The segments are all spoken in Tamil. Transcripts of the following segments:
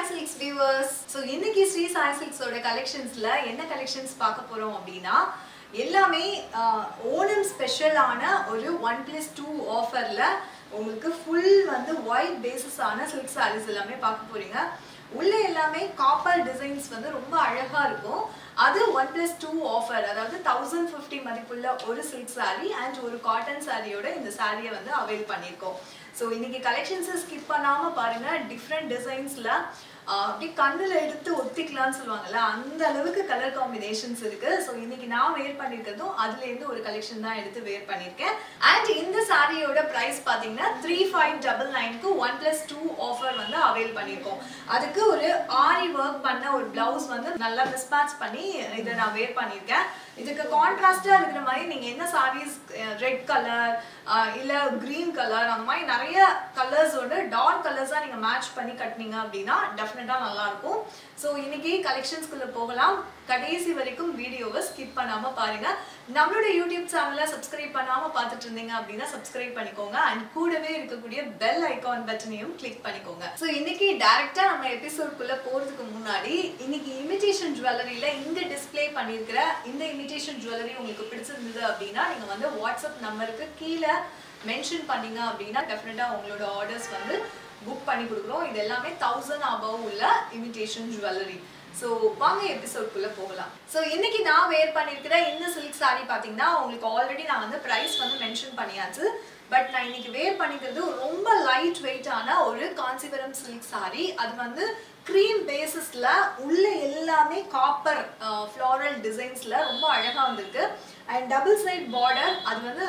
Silks viewers. So இன்னைக்கு SREE Silks ஓட collectionsல என்ன collections பார்க்க போறோம் அப்படினா எல்லாமே ஓணம் ஸ்பெஷலான ஒரு 1+2 ஆஃபர்ல உங்களுக்கு full வந்து white basis ஆன silk sarees எல்லாமே பார்க்க போறீங்க. உள்ள எல்லாமே காப்பர் டிசைன்ஸ் வந்து ரொம்ப அழகா இருக்கும். அது 1+2 ஆஃபர், அதாவது 1050 மதிப்புள்ள ஒரு silk saree and ஒரு காட்டன் சாரியோட இந்த சாரியை வந்து அவைல் பண்ணிருக்கோம். So இன்னைக்கு கலெக்ஷன்ஸ் ஸ்கிப் பண்ணாம பாருங்க. டிஃபரண்ட் டிசைன்ஸ்ல அப்படியே கண்ணுல எடுத்து ஒத்திக்கலாம்னு சொல்லுவாங்கல்ல, அந்த அளவுக்கு கலர் காம்பினேஷன்ஸ் இருக்கு. ஸோ இன்னைக்கு நான் வேர் பண்ணிருக்கிறதும் அதுல இருந்து ஒரு கலெக்ஷன் தான் எடுத்து வேர் பண்ணிருக்கேன். அண்ட் இந்த சாரியோட பிரைஸ் பாத்தீங்கன்னா 3599க்கு 1+2 ஆஃபர் வந்து அவைல் பண்ணிருக்கோம். அதுக்கு ஒரு ஆரி ஒர்க் பண்ண ஒரு பிளவுஸ் வந்து நல்லா மிஸ்மேட்ச் பண்ணி இதை நான் வேர் பண்ணிருக்கேன். இதுக்கு கான்ட்ராஸ்டா இருக்கிற மாதிரி நீங்க என்ன சாரீஸ் ரெட் கலர் இல்ல கிரீன் கலர் அந்த மாதிரி நிறைய கலர்ஸோட டார்க் கலர்ஸா நீங்க மேட்ச் பண்ணி கட்டினீங்க அப்படின்னா டெஃபினட்டா நல்லா இருக்கும். ஸோ இன்னைக்கு கலெக்ஷன்ஸ்குள்ள போகலாம். கடைசி வரைக்கும் வீடியோவை ஸ்கிப் பண்ணாம பாருங்க. நம்மளோட யூடியூப் சேனலை சப்ஸ்கிரைப் பண்ணாம பார்த்துட்டு இருந்தீங்க அப்படின்னா சப்ஸ்கிரைப் பண்ணிக்கோங்க. அண்ட் கூடவே இருக்கக்கூடிய பெல் ஐகான் பட்டனையும் கிளிக் பண்ணிக்கோங்க. ஸோ இன்னைக்கு டைரக்டா நம்ம எபிசோட்குள்ள போறதுக்கு முன்னாடி இன்னைக்கு இமிடேஷன் ஜுவல்லரியில இந்த டிஸ்பிளே பண்ணிருக்கிற இந்த இமிடேஷன் ஜுவல்லரி உங்களுக்கு பிடிச்சிருந்தது அப்படின்னா நீங்க வந்து வாட்ஸ்அப் நம்பருக்கு கீழே மென்ஷன் பண்ணீங்க அப்படின்னா டெஃபினட்டா உங்களோட ஆர்டர்ஸ் வந்து புக் பண்ணி கொடுக்குறோம். இது எல்லாமே 1000 above உள்ள இமிடேஷன் ஜுவல்லரி. ஸோ வாங்க எபிசோட்குள்ள போகலாம். ஸோ இன்னைக்கு நான் வேர் பண்ணிருக்கிற இந்த சில்க் சாரி பாத்தீங்கன்னா உங்களுக்கு ஆல்ரெடி நான் வந்து பிரைஸ் வந்து மென்ஷன் பண்ணியாச்சு. பட் நான் இன்னைக்கு வேர் பண்ணிக்கிறது ரொம்ப லைட் வெயிட்டான ஒரு காஞ்சிபுரம் சில்க் சாரி. அது வந்து கிரீம் பேசிஸ்ல உள்ள எல்லாமே காப்பர் ஃப்ளாரல் டிசைன்ஸ்ல ரொம்ப அழகா வந்திருக்கு. அண்ட் டபுள் சைட் பார்டர், அது வந்து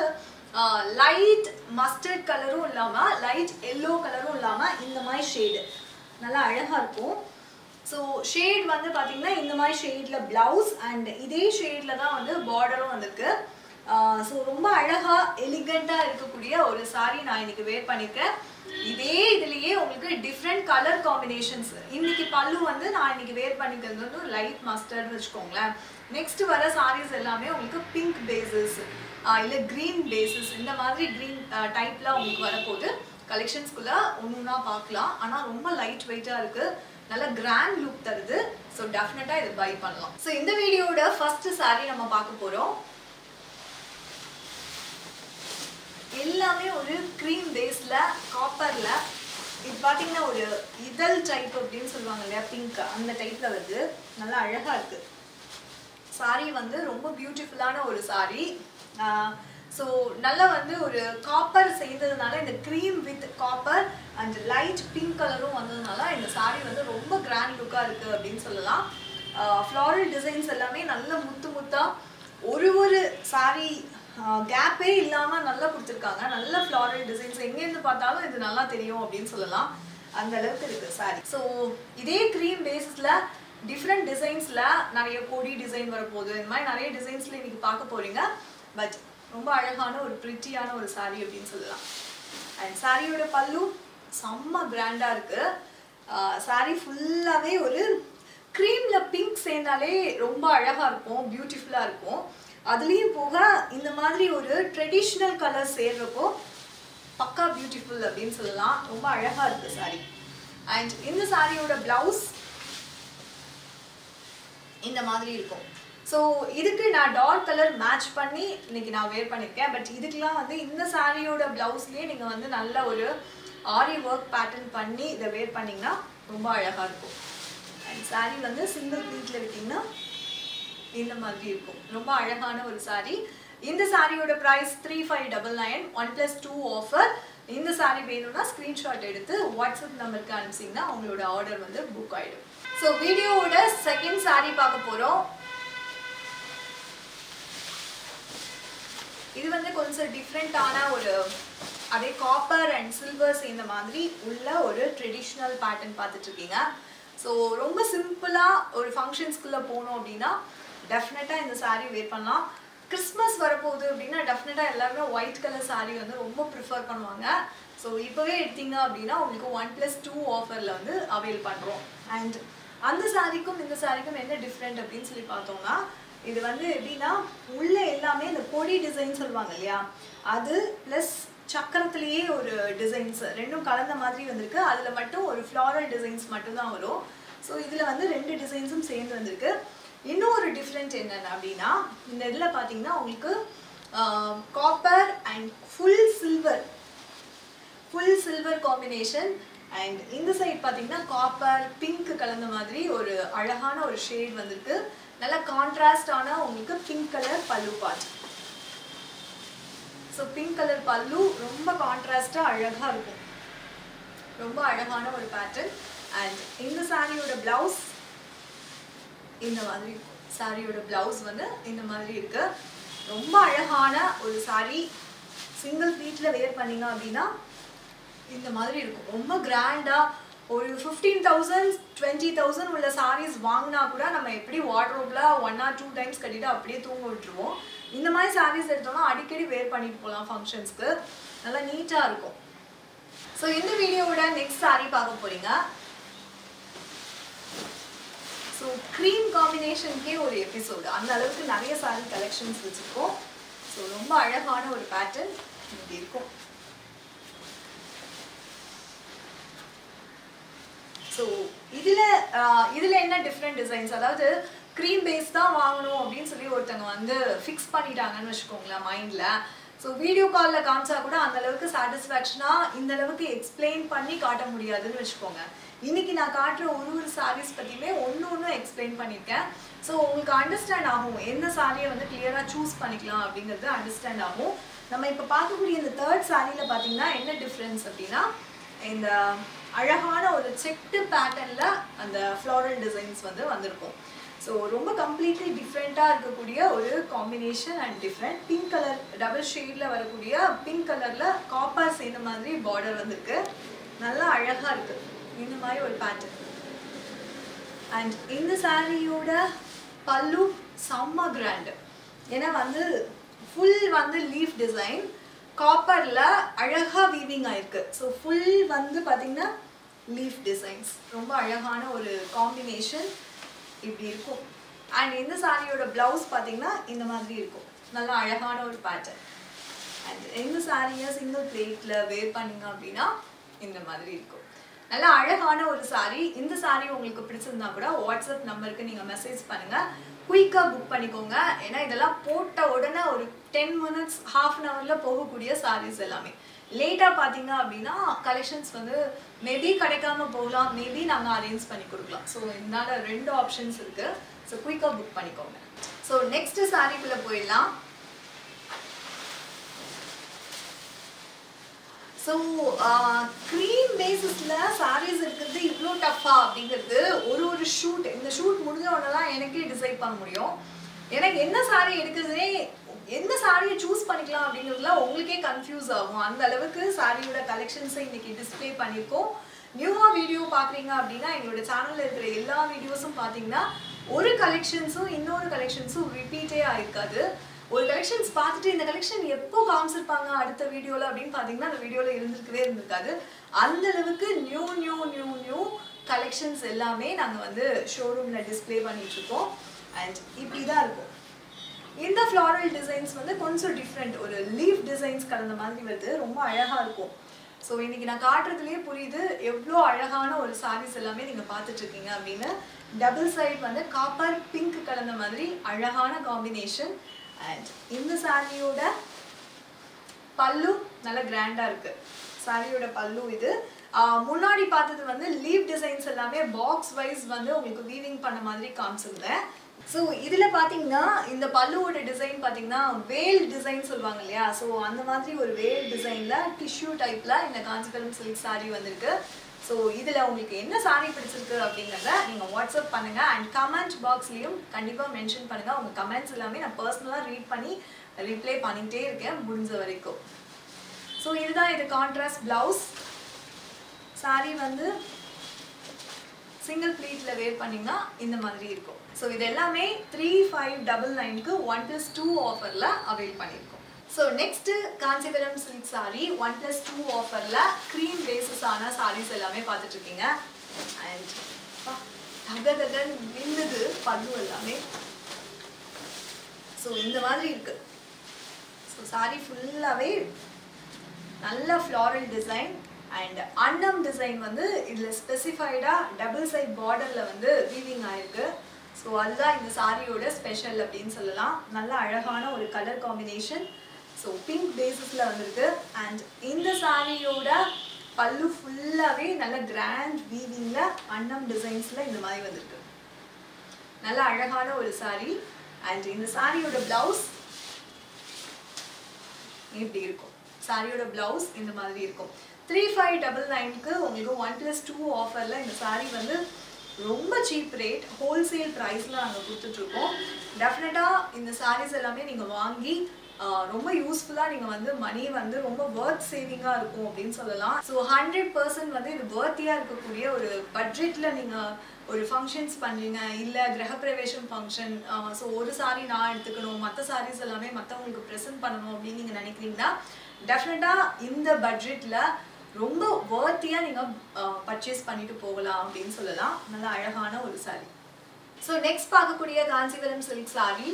லைட் மஸ்டர்ட் கலரும் இல்லாம லைட் எல்லோ கலரும் இல்லாம இந்த மாதிரி ஷேடு நல்லா அழகா இருக்கும். ஸோ ஷேட் வந்து பாத்தீங்கன்னா இந்த மாதிரி ஷேட்ல பிளவுஸ் அண்ட் இதே ஷேட்ல தான் வந்து பார்டரும் வந்திருக்கு. ஸோ ரொம்ப அழகா எலிகண்டா இருக்கக்கூடிய ஒரு சாரி நான் இன்னைக்கு வேர் பண்ணிருக்கேன். இதே இதுலயே உங்களுக்கு டிஃப்ரெண்ட் கலர் காம்பினேஷன்ஸ். இன்னைக்கு பல்லு வந்து நான் இன்னைக்கு வேர் பண்ணிக்கிறது வந்து லைட் மஸ்டர்ட் வச்சுக்கோங்களேன். நெக்ஸ்ட் வர சாரீஸ் எல்லாமே உங்களுக்கு பிங்க் பேசஸ் இல்ல கிரீன் பேசஸ் இந்த மாதிரி கிரீன் டைப்ல உங்களுக்கு வரப்போகுது. கலெக்ஷன்ஸ்குள்ள ஒன்னொன்னா பார்க்கலாம். ஆனா ரொம்ப லைட் வெயிட்டா இருக்கு, நல்ல கிராண்ட் லுக் தருது. ஸோ டெஃபினட்டா இதை பை பண்ணலாம். ஸோ இந்த வீடியோட ஃபர்ஸ்ட் சாரி நம்ம பார்க்க போறோம். எல்லாமே ஒரு கிரீம் பேஸ்ல காப்பர்ல, இது பாத்தீங்கன்னா ஒரு இதழ் டைப் அப்படின்னு சொல்லுவாங்க இல்லையா, பிங்க் அந்த டைப்ல வருது. நல்லா அழகா இருக்கு. சாரி வந்து ரொம்ப பியூட்டிஃபுல்லான ஒரு சாரி. ஸோ நல்லா வந்து ஒரு காப்பர் செய்ததுனால இந்த cream with copper and light pink கலரும் வந்ததுனால இந்த சாரி வந்து ரொம்ப கிராண்ட் லுக்காக இருக்குது அப்படின்னு சொல்லலாம். ஃப்ளாரல் டிசைன்ஸ் எல்லாமே நல்ல முத்து முத்தா ஒரு சாரி கேப்பே இல்லாமல் நல்லா கொடுத்துருக்காங்க. நல்ல ஃப்ளாரல் டிசைன்ஸ் எங்கேருந்து பார்த்தாலும் இது நல்லா தெரியும் அப்படின்னு சொல்லலாம். அந்த அளவுக்கு இருக்குது சாரி. ஸோ இதே க்ரீம் பேஸில் டிஃப்ரெண்ட் டிசைன்ஸில் நிறைய கொடி டிசைன் வரப்போகுது. இந்த மாதிரி நிறைய டிசைன்ஸில் இன்னைக்கு பார்க்க போகிறீங்க. பட் ரொம்ப அழகான ஒரு பிரிட்டியான ஒரு சாரி அப்படின்னு சொல்லலாம். அண்ட் சாரியோட பல்லு செம்ம கிராண்டாக இருக்குது. சாரி ஃபுல்லாகவே ஒரு க்ரீமில் பிங்க் சேர்ந்தாலே ரொம்ப அழகாக இருக்கும், பியூட்டிஃபுல்லாக இருக்கும். அதுலேயும் போக இந்த மாதிரி ஒரு ட்ரெடிஷ்னல் கலர் சேர்றப்போ பக்கா பியூட்டிஃபுல் அப்படின்னு சொல்லலாம். ரொம்ப அழகாக இருக்குது சாரி. அண்ட் இந்த சாரியோட பிளவுஸ் இந்த மாதிரி இருக்கும். ஸோ இதுக்கு நான் டார்க் கலர் மேட்ச் பண்ணி இன்னைக்கு நான் வேர் பண்ணியிருக்கேன். பட் இதுக்கெலாம் வந்து இந்த சாரியோட பிளவுஸ்லேயே நீங்கள் வந்து நல்ல ஒரு ஆரி ஒர்க் பேட்டர்ன் பண்ணி இதை வேர் பண்ணிங்கன்னா ரொம்ப அழகாக இருக்கும். அண்ட் சாரி வந்து சிங்கிள் ப்ளீட்டில் விட்டிங்கன்னா இந்த மாதிரி இருக்கும். ரொம்ப அழகான ஒரு சாரி. இந்த சாரியோட ப்ரைஸ் 3599, 1+2 ஆஃபர். இந்த சாரி வேணும்னா ஸ்க்ரீன்ஷாட் எடுத்து வாட்ஸ்அப் நம்பருக்கு அனுப்பிச்சிங்கன்னா உங்களோட ஆர்டர் வந்து புக் ஆகிடும். ஸோ வீடியோவோட செகண்ட் சாரி பார்க்க போகிறோம். இது வந்து கொஞ்சம் டிஃப்ரெண்டான ஒரு அதே காப்பர் அண்ட் சில்வர் சேர்ந்த மாதிரி உள்ள ஒரு ட்ரெடிஷ்னல் பேட்டர்ன் பார்த்துட்டு இருக்கீங்க. ஸோ ரொம்ப சிம்பிளாக ஒரு ஃபங்க்ஷன்ஸ்குள்ளே போனோம் அப்படின்னா டெஃபினட்டாக இந்த சாரீ வேர் பண்ணலாம். கிறிஸ்மஸ் வரப்போகுது அப்படின்னா டெஃபினட்டாக எல்லாருமே ஒயிட் கலர் சாரீ வந்து ரொம்ப ப்ரிஃபர் பண்ணுவாங்க. ஸோ இப்போவே எடுத்தீங்க அப்படின்னா உங்களுக்கு 1+2 ஆஃபரில் வந்து அவைல் பண்ணுறோம். அண்ட் அந்த சாரிக்கும் இந்த சாரிக்கும் என்ன டிஃப்ரெண்ட் அப்படின்னு சொல்லி பார்த்தோம்னா, இது வந்து எப்படின்னா உள்ள எல்லாமே இந்த கொடி டிசைன் சொல்லுவாங்க இல்லையா, அது ப்ளஸ் சக்கரத்திலேயே ஒரு டிசைன்ஸ் ரெண்டும் கலந்த மாதிரி வந்திருக்கு. அதில் மட்டும் ஒரு ஃப்ளாரல் டிசைன்ஸ் மட்டும் தான் வரும். ஸோ இதில் வந்து 2 டிசைன்ஸும் சேர்ந்து வந்திருக்கு. இன்னொரு டிஃப்ரெண்ட் என்னென்ன அப்படின்னா, இந்த இதில் பார்த்தீங்கன்னா உங்களுக்கு copper and full silver combination. And இந்த சைட் பார்த்தீங்கன்னா காப்பர் பிங்க் கலந்த மாதிரி ஒரு அழகான ஒரு ஷேட் வந்திருக்கு. நல்ல கான்ட்ராஸ்டான உங்களுக்கு pink colour pallu part. So pink colour pallu ரொம்ப கான்ட்ராஸ்டாக அழகாக இருக்கும். ரொம்ப அழகான ஒரு பேட்டர்ன். அண்ட் இந்த சாரியோட பிளவுஸ் இந்த மாதிரி இருக்கும். சாரியோட பிளவுஸ் வந்து இந்த மாதிரி இருக்கு. ரொம்ப அழகான ஒரு சாரி. சிங்கிள் ப்ளீட்டில் வேர் பண்ணிங்க அப்படின்னா இந்த மாதிரி இருக்கும். ரொம்ப கிராண்டாக ஒரு 15,000 20,000 உள்ள சாரீஸ் வாங்கினா கூட நம்ம எப்படி வார்ட்ரோப்ல 1 or 2 டைம்ஸ் கட்டிட்டு அப்படியே தூங்க விட்டுருவோம். இந்த மாதிரி சாரீஸ் எடுத்தோம்னா அடிக்கடி வேர் பண்ணிட்டு போகலாம் ஃபங்க்ஷன்ஸ்க்கு. நல்லா நீட்டாக இருக்கும். ஸோ இந்த வீடியோவோட நெக்ஸ்ட் சாரீ பார்க்க போறீங்க. ஸோ க்ரீம் காம்பினேஷனுக்கே ஒரு எபிசோடு. அந்த அளவுக்கு நிறைய சாரீ கலெக்ஷன்ஸ் வச்சுருக்கோம். ஸோ ரொம்ப அழகான ஒரு பேட்டர்ன் இப்படி இருக்கும். ஸோ இதில் என்ன டிஃப்ரெண்ட் டிசைன்ஸ், அதாவது க்ரீம் பேஸ் தான் வாங்கணும் அப்படின்னு சொல்லி ஒருத்தவங்க வந்து ஃபிக்ஸ் பண்ணிட்டாங்கன்னு வச்சுக்கோங்களேன் மைண்டில். ஸோ வீடியோ காலில் காமிச்சா கூட அந்த அளவுக்கு சாட்டிஸ்ஃபேக்ஷனாக இந்த அளவுக்கு எக்ஸ்பிளைன் பண்ணி காட்ட முடியாதுன்னு வச்சுக்கோங்க. இன்னைக்கு நான் காட்டுற ஒரு சாரீஸ் பற்றியுமே ஒன்று எக்ஸ்பிளைன் பண்ணியிருக்கேன். ஸோ உங்களுக்கு அண்டர்ஸ்டாண்ட் ஆகும் எந்த சாரியை வந்து கிளியராக சூஸ் பண்ணிக்கலாம் அப்படிங்கிறது அண்டர்ஸ்டாண்ட் ஆகும். நம்ம இப்போ பார்க்கக்கூடிய இந்த 3rd சாரியில் பார்த்தீங்கன்னா என்ன டிஃப்ரென்ஸ் அப்படின்னா, இந்த அழகான ஒரு செக்டு பேட்டர்னில் அந்த ஃப்ளாரல் டிசைன்ஸ் வந்து வந்திருக்கும். ஸோ ரொம்ப கம்ப்ளீட்லி டிஃப்ரெண்ட்டாக இருக்கக்கூடிய ஒரு combination and different pink colour double ஷேடில் வரக்கூடிய பிங்க் கலரில் காப்பர் சேர்ந்த மாதிரி பார்டர் வந்திருக்கு. நல்லா அழகாக இருக்குது இந்த மாதிரி ஒரு பேட்டர்ன். அண்ட் இந்த சாரியோட பல்லு செம்ம கிராண்டு. ஏன்னா வந்து ஃபுல் வந்து லீஃப் டிசைன் காப்பரில் அழகாக வீவிங் ஆயிருக்கு. ஸோ ஃபுல் வந்து பார்த்திங்கன்னா லீஃப் டிசைன்ஸ் ரொம்ப அழகான ஒரு காம்பினேஷன் இப்படி இருக்கும். அண்ட் இந்த சாரியோட பிளவுஸ் பார்த்தீங்கன்னா இந்த மாதிரி இருக்கும். நல்லா அழகான ஒரு பேட்டர்ன். அண்ட் இந்த சாரியை சிங்கிள் பிளேட்டில் வேர் பண்ணிங்க அப்படின்னா இந்த மாதிரி இருக்கும். நல்லா அழகான ஒரு சாரி. இந்த சாரி உங்களுக்கு பிடிச்சிருந்தா கூட வாட்ஸ்அப் நம்பருக்கு நீங்கள் மெசேஜ் பண்ணுங்கள். குயிக்காக புக் பண்ணிக்கோங்க. ஏன்னா இதெல்லாம் போட்ட உடனே ஒரு 10 minutes half an hourல போகக்கூடிய சாரீஸ் எல்லாமே. லேட்டாக பார்த்தீங்க அப்படின்னா கலெக்ஷன்ஸ் வந்து மேபி கிடைக்காம போகலாம், மேபி நாங்கள் அரேஞ்ச் பண்ணி கொடுக்கலாம். ஸோ இதனால 2 ஆப்ஷன்ஸ் இருக்குது. ஸோ குயிக்காக புக் பண்ணிக்கோங்க. ஸோ நெக்ஸ்ட் சாரிக்குள்ளே போயிடலாம். ஸோ க்ரீம் பேசிஸில் சாரீஸ் இருக்கிறது இவ்வளோ டஃப்பா அப்படிங்கிறது ஒரு ஷூட், இந்த ஷூட் முடிஞ்ச உடனே தான் எனக்கே டிசைட் பண்ண முடியும். எனக்கு என்ன சாரீ எடுக்கிறதுனே, எந்த சாரியை சூஸ் பண்ணிக்கலாம் அப்படிங்கிறதுல உங்களுக்கே கன்ஃபியூஸ் ஆகும். அந்த அளவுக்கு சாரியோட கலெக்ஷன்ஸை இன்னைக்கு டிஸ்பிளே பண்ணியிருக்கோம். நியூவாக வீடியோ பார்க்குறீங்க அப்படின்னா எங்களோட சேனலில் இருக்கிற எல்லா வீடியோஸும் பார்த்தீங்கன்னா ஒரு கலெக்ஷன்ஸும் இன்னொரு கலெக்ஷன்ஸும் ரிப்பீட்டே ஆயிருக்காது. ஒரு கலெக்ஷன்ஸ் பார்த்துட்டு இந்த கலெக்ஷன் எப்போ காமிச்சிருப்பாங்க அடுத்த வீடியோவில் அப்படின்னு பார்த்தீங்கன்னா அந்த வீடியோவில் இருந்திருக்காது. அந்த அளவுக்கு நியூ கலெக்ஷன்ஸ் எல்லாமே நாங்கள் வந்து ஷோரூமில் டிஸ்பிளே பண்ணிட்டுருக்கோம். அண்ட் இப்படி தான் இருக்கும். இந்த ஃப்ளாரல் டிசைன்ஸ் வந்து கொஞ்சம் டிஃப்ரெண்ட், ஒரு லீஃப் டிசைன்ஸ் கலந்த மாதிரி வருது. ரொம்ப அழகாக இருக்கும். ஸோ இன்றைக்கி நான் காட்டுறதுலேயே புரியுது எவ்வளோ அழகான ஒரு சாரீஸ் எல்லாமே நீங்கள் பார்த்துட்ருக்கீங்க அப்படின்னு. டபுள் சைட் வந்து காப்பர் பிங்க் கலந்த மாதிரி அழகான காம்பினேஷன். அண்ட் இந்த சாரியோட பல்லு நல்லா கிராண்டாக இருக்குது. சாரியோட பல்லு இது. முன்னாடி பார்த்தது வந்து லீவ் டிசைன்ஸ் எல்லாமே பாக்ஸ் வைஸ் வந்து உங்களுக்கு வீவிங் பண்ண மாதிரி காமிச்சிருந்தேன். ஸோ இதில் பார்த்தீங்கன்னா இந்த பல்லுவோட டிசைன் பார்த்தீங்கன்னா வேல் டிசைன் சொல்லுவாங்க இல்லையா. ஸோ அந்த மாதிரி ஒரு வேல் டிசைனில் டிஷ்யூ டைப்பில் இந்த காஞ்சிபுரம் சில்க் சாரீ வந்திருக்கு. ஸோ இதில் உங்களுக்கு என்ன சாரீ பிடிச்சிருக்கு அப்படிங்கிறத நீங்கள் வாட்ஸ்அப் பண்ணுங்கள். அண்ட் கமெண்ட் பாக்ஸ்லேயும் கண்டிப்பாக மென்ஷன் பண்ணுங்கள். உங்கள் கமெண்ட்ஸ் எல்லாமே நான் பர்சனலாக ரீட் பண்ணி ரிப்ளை பண்ணிகிட்டே இருக்கேன் முடிஞ்ச வரைக்கும். ஸோ இதுதான் இது கான்ட்ராஸ்ட் ப்ளவுஸ். சாரீ வந்து சிங்கிள் ப்ளீட்டில் வேர் பண்ணிங்கன்னா இந்த மாதிரி இருக்கும். ஸோ இது எல்லாமே 3599க்கு 1+2 ஆஃபரில் அவைல் பண்ணியிருக்கோம். So next Kanchipuram silk sari 1+2 ஆஃபரில் க்ரீம் பேஸஸான சாரீஸ் எல்லாமே பார்த்துட்ருக்கீங்க. அண்ட் தகதகன் நின்னுது பல்லு எல்லாமே. ஸோ இந்த மாதிரி இருக்குது. ஸோ சாரீ ஃபுல்லாகவே நல்ல floral design and annam design வந்து இதுல ஸ்பெசிஃபைடா டபுள் சைட் பார்டர்ல வந்து வீவிங் ஆயிருக்கு. ஸோ அதுதான் இந்த சாரியோட ஸ்பெஷல் அப்படின்னு சொல்லலாம். நல்ல அழகான ஒரு கலர் காம்பினேஷன். ஸோ பிங்க் பேசிஸில் வந்திருக்கு. அண்ட் இந்த சாரியோட பல்லு ஃபுல்லாகவே நல்ல கிராண்ட் வீவிங்கில் அன்னம் டிசைன்ஸில் இந்த மாதிரி வந்திருக்கு. நல்ல அழகான ஒரு சாரி. அண்ட் இந்த சாரியோட பிளவுஸ் இப்படி இருக்கும். சாரியோட பிளவுஸ் இந்த மாதிரி இருக்கும். 3599க்கு உங்களுக்கு 1+2 ஆஃபரில் இந்த சாரி வந்து ரொம்ப சீப் ரேட், ஹோல்சேல் ப்ரைஸில் நாங்கள் கொடுத்துட்ருக்கோம். டெஃபினட்டாக இந்த சாரீஸ் எல்லாமே நீங்கள் வாங்கி ரொம்ப யூஸ்ஃபுல்லாக நீங்கள் வந்து மணி வந்து ரொம்ப ஒர்த் சேவிங்காக இருக்கும் அப்படின்னு சொல்லலாம். ஸோ 100% வந்து இது ஒர்த்தியாக இருக்கக்கூடிய ஒரு பட்ஜெட்டில் நீங்கள் ஒரு ஃபங்க்ஷன்ஸ் பண்ணுறீங்க, இல்லை கிரகப்பிரவேசம் ஃபங்க்ஷன், ஸோ ஒரு சாரி நான் எடுத்துக்கணும், மற்ற சாரீஸ் எல்லாமே மற்றவங்களுக்கு ப்ரெசென்ட் பண்ணணும் அப்படின்னு நீங்கள் நினைக்கிறீங்கன்னா டெஃபினட்டாக இந்த பட்ஜெட்டில் ரொம்ப ஒர்த்தியாக நீங்கள் பர்ச்சேஸ் பண்ணிட்டு போகலாம் அப்படின்னு சொல்லலாம். நல்ல அழகான ஒரு சாரி. ஸோ நெக்ஸ்ட் பார்க்கக்கூடிய காஞ்சிபுரம் சில்க் சாரி.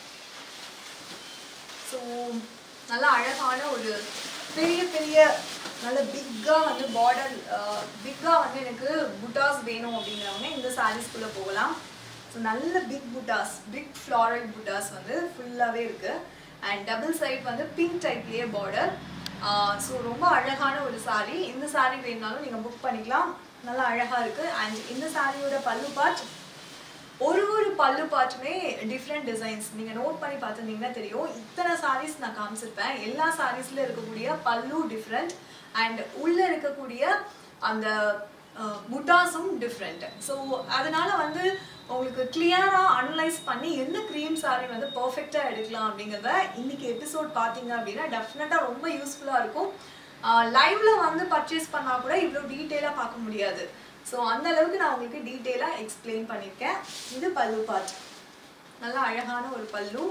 ஸோ நல்ல அழகான ஒரு பெரிய பெரிய நல்ல பிக்காக வந்து பார்டர் பிக்காக வந்து எனக்கு புட்டாஸ் வேணும் அப்படிங்கிறவங்க இந்த சாரீஸ்குள்ளே போகலாம். ஸோ நல்ல பிக் புட்டாஸ், பிக் ஃப்ளாரல் புட்டாஸ் வந்து ஃபுல்லாகவே இருக்குது. அண்ட் டபுள் சைட் வந்து பிங்க் டைப்லேயே பார்டர். ஸோ ரொம்ப அழகான ஒரு சாரீ. இந்த சாரீ வேணுனாலும் நீங்கள் புக் பண்ணிக்கலாம். நல்லா அழகாக இருக்குது. அண்ட் இந்த சாரியோட பல்லு பார்ட், ஒரு பல்லு பார்ட்டுமே டிஃப்ரெண்ட் டிசைன்ஸ். நீங்கள் நோட் பண்ணி பார்த்துருந்தீங்கன்னா தெரியும். இத்தனை சாரீஸ் நான் காமிச்சிருப்பேன். எல்லா சாரீஸில் இருக்கக்கூடிய பல்லு டிஃப்ரெண்ட் அண்ட் உள்ளே இருக்கக்கூடிய அந்த புட்டாஸும் டிஃப்ரெண்ட். ஸோ அதனால் வந்து உங்களுக்கு கிளியராக அனலைஸ் பண்ணி எந்த க்ரீம் சாரீ வந்து பர்ஃபெக்டாக எடுக்கலாம் அப்படிங்கிறத இன்றைக்கி எபிசோட் பார்த்தீங்க அப்படின்னா டெஃபினட்டாக ரொம்ப யூஸ்ஃபுல்லாக இருக்கும். லைவில் வந்து பர்ச்சேஸ் பண்ணால் கூட இவ்வளோ டீட்டெயிலாக பார்க்க முடியாது. ஸோ அந்த அளவுக்கு நான் உங்களுக்கு டீட்டெயிலாக எக்ஸ்பிளைன் பண்ணியிருக்கேன். இது பல்லு பார்ட். நல்லா அழகான ஒரு பல்லு.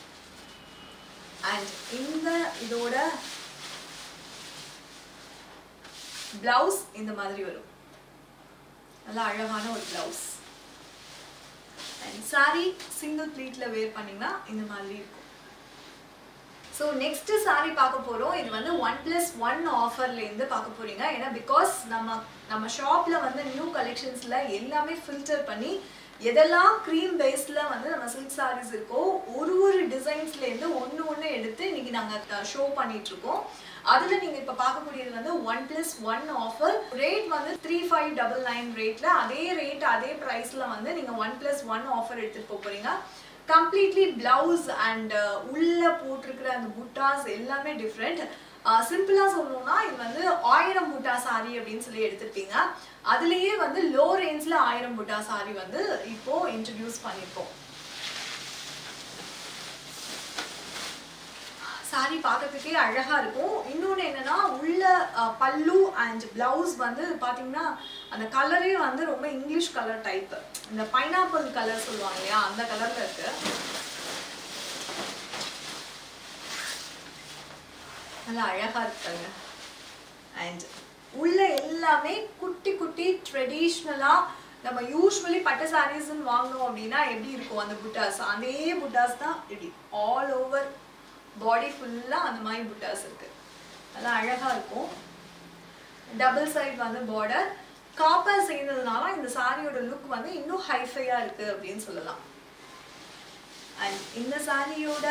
அண்ட் இந்த இதோட பிளவுஸ் இந்த மாதிரி வரும். நல்லா அழகான ஒரு பிளவுஸ். அண்ட் சாரி சிங்கிள் ப்ளீட்டில் வேர் பண்ணிங்கன்னா இந்த மாதிரி இருக்கும். ஸோ நெக்ஸ்ட் சாரி பார்க்க போகிறோம். இது வந்து 1+1 ஆஃபர்லேருந்து பார்க்க போகிறீங்க. ஏன்னா பிகாஸ் நம்ம ஷாப்பில் வந்து நியூ கலெக்ஷன்ஸில் எல்லாமே ஃபில்டர் பண்ணி எதெல்லாம் க்ரீம் பேஸில் வந்து நம்ம சில்க் சாரீஸ் இருக்கோ ஒரு டிசைன்ஸ்லேருந்து ஒன்று எடுத்து இன்றைக்கி நாங்கள் ஷோ பண்ணிகிட்ருக்கோம். அதில் நீங்கள் இப்போ பார்க்கக்கூடியது வந்து 1+1 ஆஃபர். ரேட் வந்து 3599 ரேட்டில் அதே ப்ரைஸில் வந்து நீங்கள் 1+1 ஆஃபர் எடுத்துகிட்டு போகிறீங்க. கம்ப்ளீட்லி பிளவுஸ் அண்ட் உள்ள போட்டிருக்கிற அந்த புட்டாஸ் எல்லாமே டிஃப்ரெண்ட். சிம்பிளாக சொல்லணும்னா இது வந்து 1000 புட்டா சாரி அப்படின்னு சொல்லி எடுத்துருப்பீங்க. அதுலேயே வந்து லோ ரேஞ்சில் 1000 புட்டா சாரி வந்து இப்போ இன்ட்ரடியூஸ் பண்ணியிருக்கோம். சாரி பார்க்கறதுக்கே அழகாக இருக்கும். இன்னொன்று என்னென்னா உள்ள பல்லு அண்ட் பிளவுஸ் வந்து பார்த்தீங்கன்னா அந்த கலரே வந்து ரொம்ப இங்கிலீஷ் கலர் டைப்பு. இந்த பைனாப்பிள் கலர் சொல்லுவாங்க இல்லையா, அந்த கலரில் இருக்கு. நல்லா அழகாக இருக்காங்க. அண்ட் உள்ள எல்லாமே குட்டி குட்டி ட்ரெடிஷ்னலாக நம்ம யூஸ்வலி பட்டு சாரீஸ்ன்னு வாங்கினோம் அப்படின்னா எப்படி இருக்கும் அந்த புட்டாஸ், அதே புட்டாஸ் தான் இப்படி ஆல் ஓவர் பாடி ஃபுல்லாக அந்த மாதிரி புட்டாஸ் இருக்குது. நல்லா அழகாக இருக்கும். டபுள் சைட் வந்து பார்டர் காப்பர் செய்ததுனால இந்த சாரியோட லுக் வந்து இன்னும் ஹைஃபையாக இருக்குது அப்படின்னு சொல்லலாம். அண்ட் இந்த சாரியோட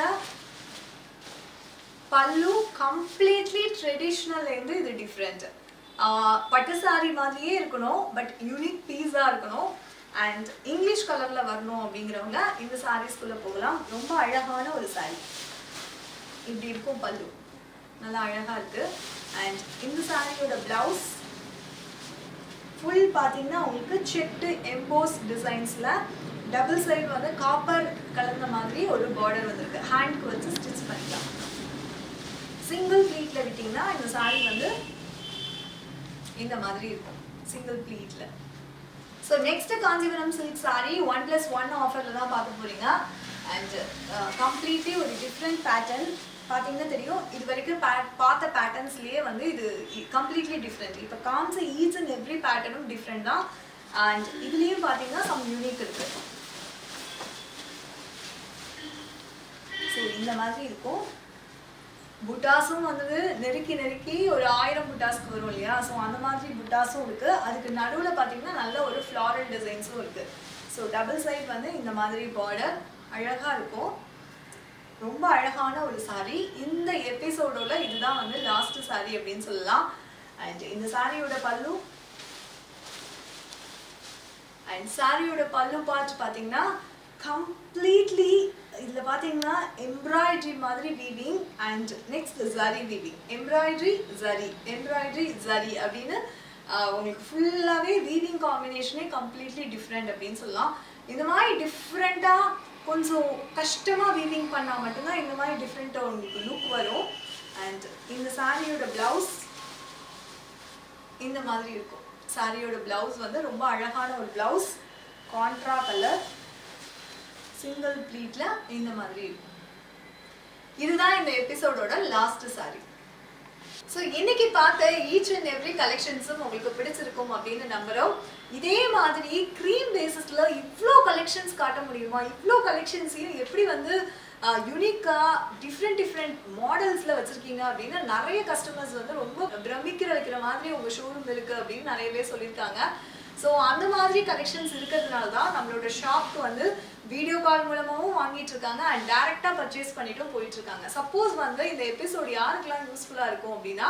பல்லு கம்ப்ளீட்லி ட்ரெடிஷ்னல்லேருந்து இது டிஃப்ரெண்ட். பட்டு சாரி மாதிரியே இருக்கணும், பட் யூனிக் பீஸாக இருக்கணும் அண்ட் இங்கிலீஷ் கலரில் வரணும் அப்படிங்கிறவங்க இந்த சாரீஸ்குள்ளே போகலாம். ரொம்ப அழகான ஒரு சாரி. இப்படி இருக்கும் பல்லு. நல்லா அழகாக இருக்குது. அண்ட் இந்த சாரியோட பிளவுஸ் ஃபுல் பார்த்தீங்கன்னா உங்களுக்கு செக்டு எம்போஸ் டிசைன்ஸில் டபுள் சைடு வந்து காப்பர் கலந்த மாதிரி ஒரு பார்டர் வந்திருக்கு. ஹேண்ட்க்கு வச்சு ஸ்டிச் பண்ணிக்கலாம். சிங்கிள் ப்ளீட்டில் விட்டிங்கன்னா இந்த சாரி வந்து இந்த மாதிரி இருக்கும் சிங்கிள் ப்ளீட்டில். So next Kanchipuram silk sari 1+1 ஆஃபரில் தான் பார்க்க போகிறீங்க. அண்ட் கம்ப்ளீட்லி ஒரு டிஃப்ரெண்ட் பேட்டர்ன். பார்த்தீங்கன்னா தெரியும், இது வரைக்கும் பார்த்த பேட்டர்ன்ஸ்லேயே வந்து இது கம்ப்ளீட்லி டிஃப்ரெண்ட். இப்போ காமிச்ச ஈச் அண்ட் எவ்ரி பேட்டர்னும் டிஃப்ரெண்ட் தான். அண்ட் இதுலேயும் பார்த்தீங்கன்னா சம் யூனிக் இருக்குது. ஸோ இந்த மாதிரி இருக்கும். புட்டாஸும் வந்து நெருக்கி ஒரு 1000 புட்டாஸ்க்கு வரும் இல்லையா. ஸோ அந்த மாதிரி புட்டாஸும் இருக்கு. அதுக்கு நடுவில் பார்த்தீங்கன்னா நல்ல ஒரு ஃப்ளாரல் டிசைன்ஸும் இருக்கு. ஸோ டபுள் சைட் வந்து இந்த மாதிரி பார்டர் அழகா இருக்கும். ரொம்ப அழகான ஒரு சாரி. இந்த எபிசோடோட இதுதான் வந்து லாஸ்ட் சாரி அப்படின்னு சொல்லலாம். அண்ட் இந்த சாரியோட பல்லு அண்ட் சாரியோட பல்லு பார்ட் பார்த்தீங்கன்னா கம்ப்ளீட்லி இதில் பார்த்தீங்கன்னா எம்ப்ராய்டரி மாதிரி weaving and next zari weaving. Embroidery zari அப்படின்னு உங்களுக்கு ஃபுல்லாகவே வீவிங் காம்பினேஷனே கம்ப்ளீட்லி டிஃப்ரெண்ட் அப்படின்னு சொல்லலாம். இந்த மாதிரி டிஃப்ரெண்ட்டாக கொஞ்சம் கஷ்டமாக வீவிங் பண்ணால் மட்டும்தான் இந்த மாதிரி டிஃப்ரெண்ட்டாக உங்களுக்கு லுக் வரும். அண்ட் இந்த சாரியோட ப்ளவுஸ் இந்த மாதிரி இருக்கும். சாரியோட ப்ளவுஸ் வந்து ரொம்ப அழகான ஒரு ப்ளவுஸ், கான்ட்ரா கலர், சிங்கிள் ப்ளீட்ல இந்த மாதிரி இருக்கும். இதுதான் இந்த எபிசோடோட லாஸ்ட் சாரி. ஸோ இன்னைக்கு பார்த்த ஈச் அண்ட் எவ்ரி கலெக்ஷன்ஸும் உங்களுக்கு பிடிச்சிருக்கும் அப்படின்னு நம்புறோம். இதே மாதிரி க்ரீம் பேசிஸ்ல இவ்வளோ கலெக்ஷன்ஸ் காட்ட முடியுமா? இவ்வளோ கலெக்ஷன்ஸையும் எப்படி வந்து யூனிக்கா டிஃப்ரெண்ட் மாடல்ஸ்ல வச்சிருக்கீங்க அப்படின்னு நிறைய கஸ்டமர்ஸ் வந்து ரொம்ப பிரமிக்கிற வைக்கிற மாதிரி உங்க ஷோரூம் இருக்கு அப்படின்னு நிறைய பேர் சொல்லியிருக்காங்க. ஸோ அந்த மாதிரி கலெக்ஷன்ஸ் இருக்கிறதுனால தான் நம்மளோட ஷாப்க்கு வந்து வீடியோ கால் மூலமாகவும் வாங்கிட்டு இருக்காங்க அண்ட் டைரக்டாக பர்ச்சேஸ் பண்ணிட்டும் போயிட்டு இருக்காங்க. சப்போஸ் வந்து இந்த எபிசோட் யாருக்கெல்லாம் யூஸ்ஃபுல்லாக இருக்கும் அப்படின்னா,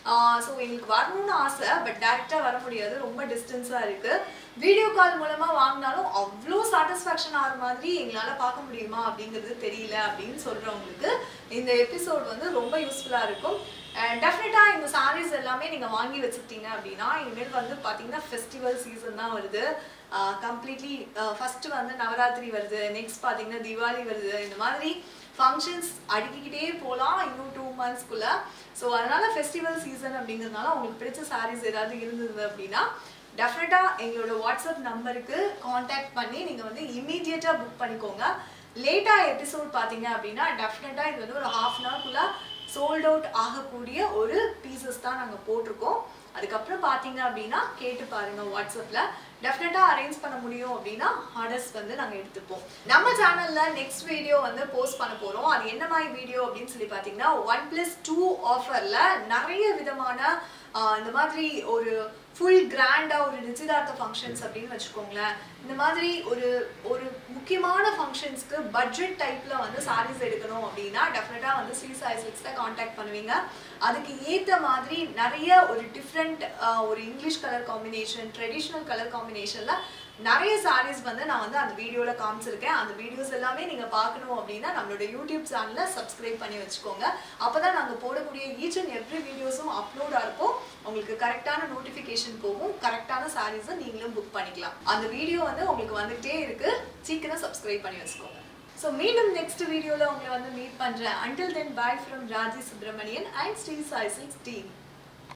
ஸோ எங்களுக்கு வரணும்னு ஆசை, பட் டைரெக்டாக வர முடியாது, ரொம்ப டிஸ்டன்ஸாக இருக்குது. வீடியோ கால் மூலமாக வாங்கினாலும் அவ்வளோ சாட்டிஸ்ஃபேக்ஷன் ஆகிற மாதிரி எங்களால் பார்க்க முடியுமா அப்படிங்கிறது தெரியல அப்படின்னு சொல்கிறவங்களுக்கு இந்த எபிசோட் வந்து ரொம்ப யூஸ்ஃபுல்லாக இருக்கும். டெஃபினட்டாக இந்த சாரீஸ் எல்லாமே நீங்கள் வாங்கி வச்சுக்கிட்டீங்க அப்படின்னா இனிமேல் வந்து பார்த்தீங்கன்னா ஃபெஸ்டிவல் சீசன் தான் வருது. கம்ப்ளீட்லி ஃபஸ்ட்டு வந்து நவராத்திரி வருது, நெக்ஸ்ட் பார்த்தீங்கன்னா தீபாவளி வருது. இந்த மாதிரி ஃபங்க்ஷன்ஸ் அடுக்கிக்கிட்டே போகலாம் இன்னும் 2 monthsக்குள்ளே. ஸோ அதனால் ஃபெஸ்டிவல் சீசன் அப்படிங்கிறதுனால உங்களுக்கு பிடிச்ச சாரீஸ் ஏதாவது இருந்தது அப்படின்னா டெஃபினட்டாக எங்களோட வாட்ஸ்அப் நம்பருக்கு காண்டாக்ட் பண்ணி நீங்கள் வந்து இமீடியட்டாக புக் பண்ணிக்கோங்க. லேட்டாக எபிசோட் பார்த்தீங்க அப்படின்னா டெஃபினட்டாக இது வந்து ஒரு 1/2 hourக்குள்ளே சோல்ட் அவுட் ஆகக்கூடிய ஒரு பீசஸ் தான் நாங்கள் போட்டிருக்கோம். அதுக்கப்புறம் பார்த்தீங்க அப்படின்னா கேட்டு பாருங்கள் வாட்ஸ்அப்பில். டெஃபினட்டாக அரேஞ்ச் பண்ண முடியும் அப்படின்னா ஆர்டர்ஸ் வந்து நாங்கள் எடுத்துப்போம். நம்ம சேனலில் நெக்ஸ்ட் வீடியோ வந்து போஸ்ட் பண்ண போகிறோம். அது என்ன மாதிரி வீடியோ அப்படின்னு சொல்லி பார்த்தீங்கன்னா 1+2 ஆஃபரில் நிறைய விதமான இந்த மாதிரி ஒரு ஃபுல் கிராண்டாக ஒரு நிச்சயதார்த்த ஃபங்க்ஷன்ஸ் அப்படின்னு வச்சுக்கோங்களேன். இந்த மாதிரி ஒரு முக்கியமான ஃபங்க்ஷன்ஸ்க்கு பட்ஜெட் டைப்பில் வந்து சாரீஸ் எடுக்கணும் அப்படின்னா டெஃபினட்டாக வந்து ஸ்ரீ சாய் சில்க்ஸில் காண்டாக்ட் பண்ணுவீங்க. அதுக்கு ஏற்ற மாதிரி நிறைய ஒரு டிஃப்ரெண்ட் ஒரு English colour combination, traditional colour காம்பினேஷனில் நிறைய சாரீஸ் வந்து நான் வந்து அந்த வீடியோவில் காமிச்சிருக்கேன். அந்த வீடியோஸ் எல்லாமே நீங்கள் பார்க்கணும் அப்படின்னா நம்மளோட யூடியூப் சேனலை சப்ஸ்கிரைப் பண்ணி வச்சுக்கோங்க. அப்போ தான் நாங்கள் போடக்கூடிய ஈச் அண்ட் எவ்ரி வீடியோஸும் அப்லோடாக இருக்கும். உங்களுக்கு கரெக்டான நோட்டிஃபிகேஷன் போகும், கரெக்டான சாரீஸை நீங்களும் புக் பண்ணிக்கலாம். அந்த வீடியோ வந்து உங்களுக்கு வந்துகிட்டே இருக்கு, சீக்கிரம் சப்ஸ்கிரைப் பண்ணி வச்சுக்கோங்க. ஸோ மீண்டும் நெக்ஸ்ட் வீடியோவில் உங்களை வந்து மீட் பண்ணுறேன். Until then, bye from Raji Subramanian and Sri Sai Silks team.